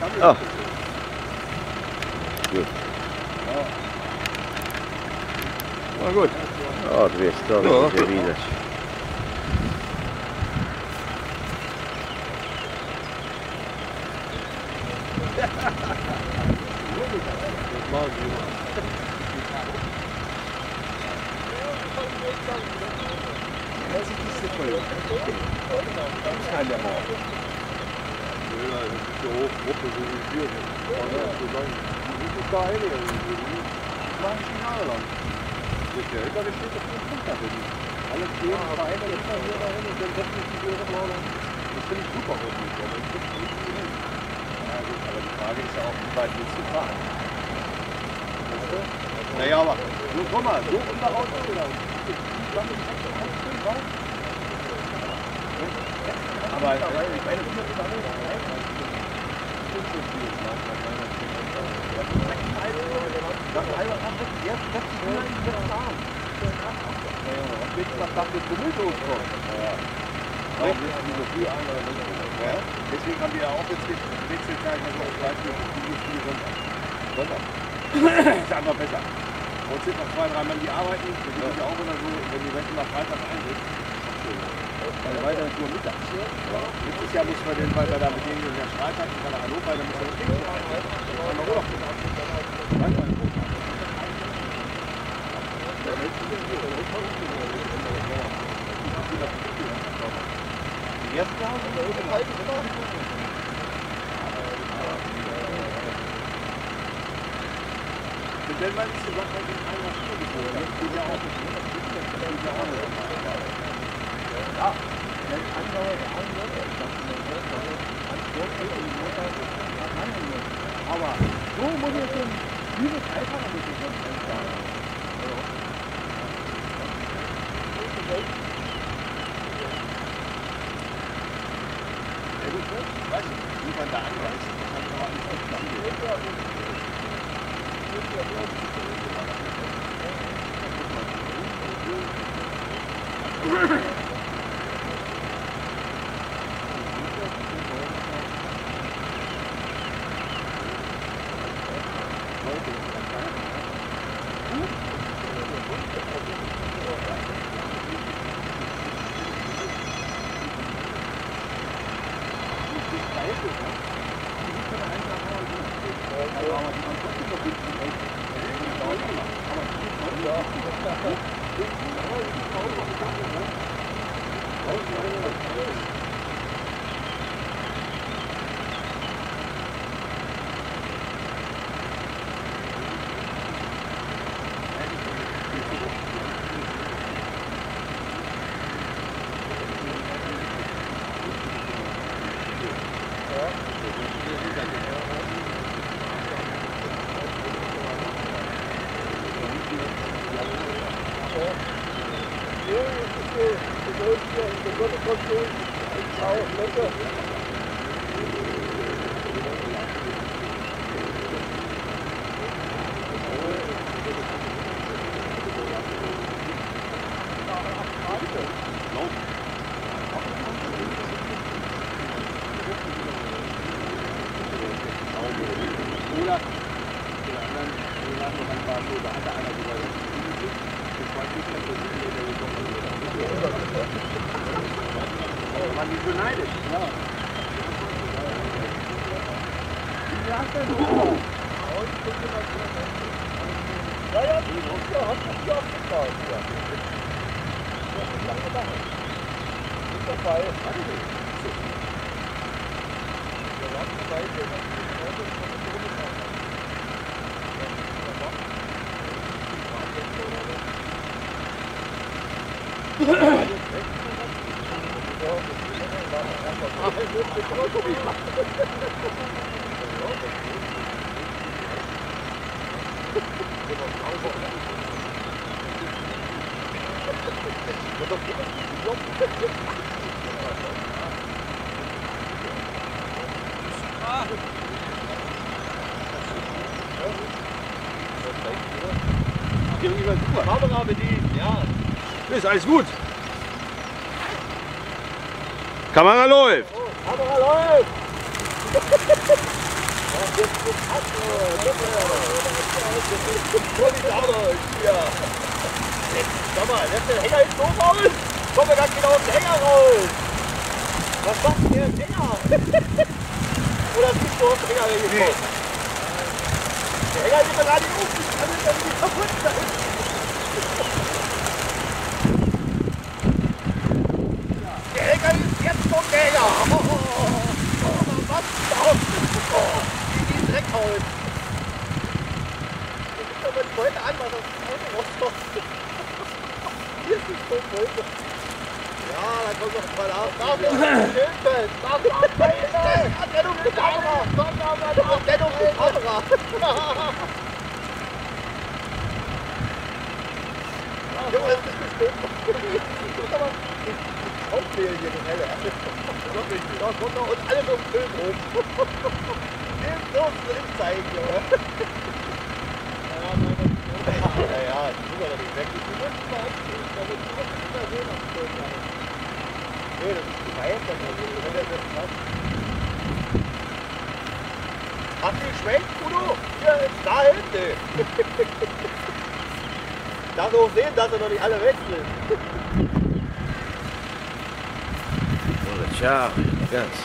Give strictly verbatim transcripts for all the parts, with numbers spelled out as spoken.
Ah. Gut. Na gut. Ja, du wirst da Ja. wieder wieder. Alle zehn Vereine liefern hier dahin und dann setzen sich die Ehrenlader. Das finde ich super irgendwie. Ja gut, aber die Frage ist ja auch, wie weit willst du fahren? Weißt du? Naja, aber so, guck mal, so und da raus oder? Aber ich meine, du musst da nicht rein. Das ist einfach erst das Gefühl in den letzten Arm. Was sagt das Gemüse umkommt? Ja. Ja. Deswegen haben wir ja auch jetzt gewechselt, sag ich mal so als Beispiel, die Spiele Sonntag. Das ist einfach besser. Und sind noch zwei, drei Mann, die arbeiten, das ist ja auch immer so, wenn die Menschen mal Freitag einsetzt. Dann weiter nur mittags. Ja. Letztes Jahr mussten wir den weiter da mit denen in der Freitag, in der Hannover, dann müssen wir das Ding so einsetzen. Dann haben wir Urlaub gemacht. Die ersten Jahre sind wir oben halten, oder? Wenn man nicht so sagt, man geht einer Stunde geholt, das geht ja auch nicht. Das geht ja auch nicht. Ja, wenn andere, andere, aber so muss es schon vieles einfacher mit dem Ganzen sein. Ja gut, weißt du, wie man da anreist, das hat aber alles nicht passiert. Kamera bedienen, ja. Ist alles gut. Kamera läuft. Kamera läuft! Sag mal, lässt der Hänger jetzt so raus? Kommen wir gar nicht auf den Hänger raus. Was macht denn der im Hänger? Oder siehst du auf den Hänger hier raus? Der Hänger geht mir gerade nicht auf. Ich kann nicht irgendwie kaputt sein. Der Hänger ist jetzt vom Hänger. Oh, oh, oh, was auf? Oh, wie die Dreck hauen. Ich guck mal die Leute an, was das Auto rauskommt. Hier ist die Stromwolke. Ja, da kommt noch mal auf. Darf ich Hilfe! Darf ich Hilfe! Atrennung mit Kamera! Atrennung mit Kamera! Junge, das ist bestimmt. Das ist aber Aufwählen hier, das helle. Da kommt noch uns alles um Film rum. Den dürfen wir nicht zeigen, Junge. Ja, ja, die sind doch nicht weg. Die müssen wir aufstehen. Da wird es auch nicht mehr sehen am Film. Nee, das ist zu weit. Wenn der das passt. Hast du geschwenkt, Udo? Hier, da hinten. Darf doch sehen, dass sie noch nicht alle weg sind. Ciao, ragazzi.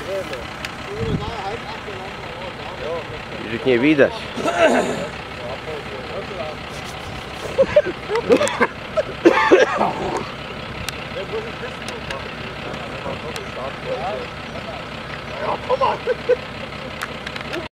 Dice che vidas. Ja, komm mal.